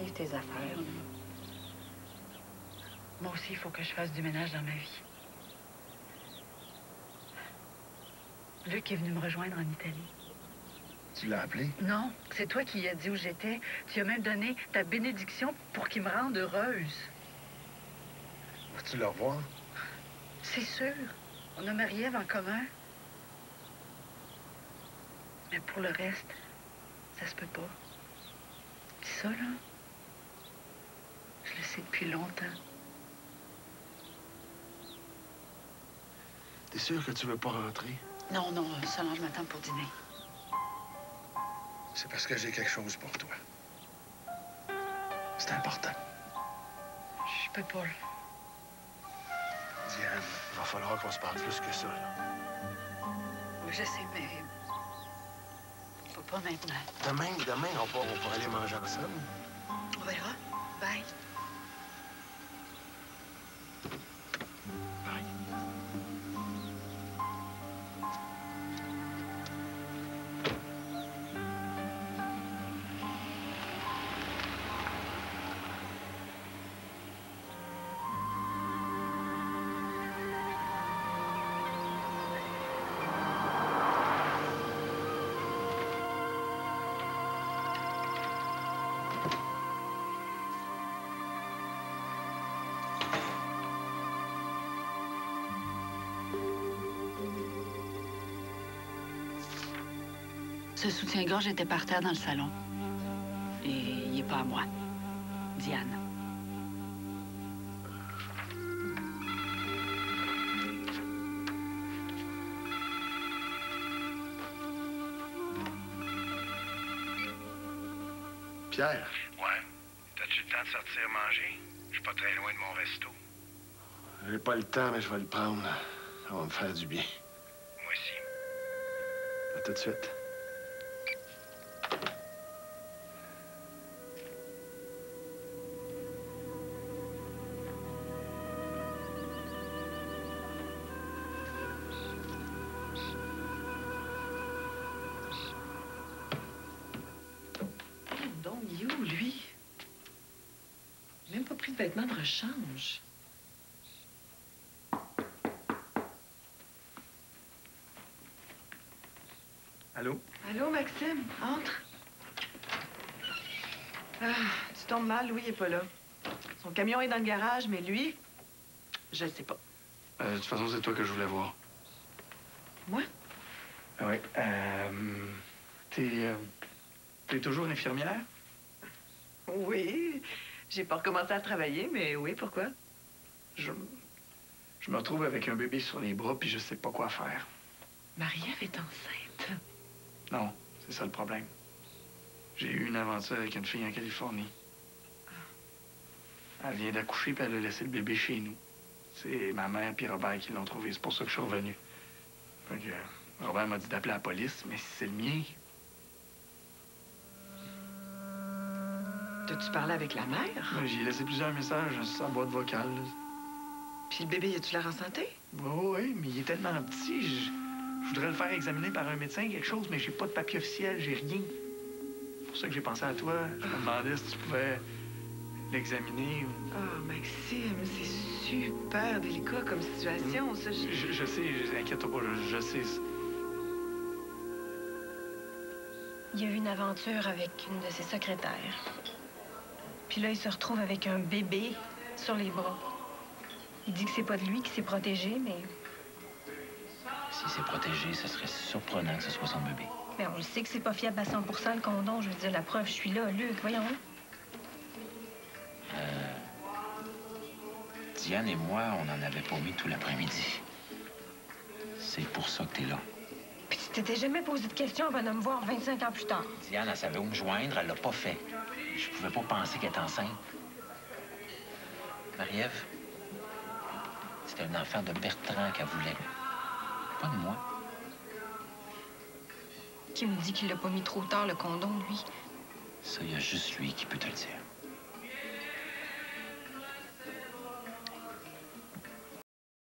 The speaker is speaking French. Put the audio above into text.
vivre tes affaires. Moi aussi, il faut que je fasse du ménage dans ma vie. Luc est venu me rejoindre en Italie. Tu l'as appelé? Non, c'est toi qui lui as dit où j'étais. Tu as même donné ta bénédiction pour qu'il me rende heureuse. Vas-tu le revoir? C'est sûr. On a Marie-Ève en commun. Mais pour le reste, ça se peut pas. Puis ça, là, je le sais depuis longtemps. T'es sûr que tu veux pas rentrer? Non, non, Solange m'attend pour dîner. C'est parce que j'ai quelque chose pour toi. C'est important. Je peux pas, là. Diane, il va falloir qu'on se parle plus que ça, là. Oui, je sais, mais... faut pas maintenant. Demain, on pourra aller manger ensemble. On verra. Bye. Bye. Ce soutien-gorge était par terre dans le salon. Et il n'est pas à moi. Diane. Pierre? Ouais. T'as-tu le temps de sortir manger? Je suis pas très loin de mon resto. J'ai pas le temps, mais je vais le prendre. Ça va me faire du bien. Moi aussi. À tout de suite. Donc, il est où, lui? Même pas pris de vêtements de rechange. Allô? Allô, Maxime? Entre. Ah, tu tombes mal, Louis est pas là. Son camion est dans le garage, mais lui, je le sais pas. De toute façon, c'est toi que je voulais voir. Moi? Ah oui. T'es toujours infirmière? Oui. J'ai pas recommencé à travailler, mais oui, pourquoi? Je me retrouve avec un bébé sur les bras, puis je sais pas quoi faire. Marie-Ève est enceinte. Non, c'est ça le problème. J'ai eu une aventure avec une fille en Californie. Elle vient d'accoucher, puis elle a laissé le bébé chez nous. C'est ma mère et Robert qui l'ont trouvé. C'est pour ça que je suis revenu. Fait que, Robert m'a dit d'appeler la police, mais si c'est le mien... T'as-tu parlé avec la mère? J'ai laissé plusieurs messages sur sa boîte vocale. Là. Puis le bébé, as-tu l'air en santé? Oui, mais il est tellement petit. Je voudrais le faire examiner par un médecin, quelque chose, mais j'ai pas de papier officiel, j'ai rien. C'est pour ça que j'ai pensé à toi. Je me demandais si tu pouvais l'examiner. Oh, Maxime, c'est super délicat comme situation, ça. Je sais, inquiète-toi pas, je sais. Il y a eu une aventure avec une de ses secrétaires. Puis là, il se retrouve avec un bébé sur les bras. Il dit que c'est pas de lui qui s'est protégé, mais... Si c'est protégé, ce serait surprenant que ce soit son bébé. Mais on le sait que c'est pas fiable à 100 % le condom. Je veux dire, la preuve, je suis là, Luc, voyons. Diane et moi, on n'en avait pas mis tout l'après-midi. C'est pour ça que t'es là. Puis tu t'étais jamais posé de questions avant de me voir 25 ans plus tard. Diane, elle savait où me joindre, elle l'a pas fait. Je pouvais pas penser qu'elle était enceinte. Marie-Ève, c'était un enfant de Bertrand qu'elle voulait. Pas de moi. Qui me dit qu'il l'a pas mis trop tard, le condom, lui? Ça, il y a juste lui qui peut te le dire.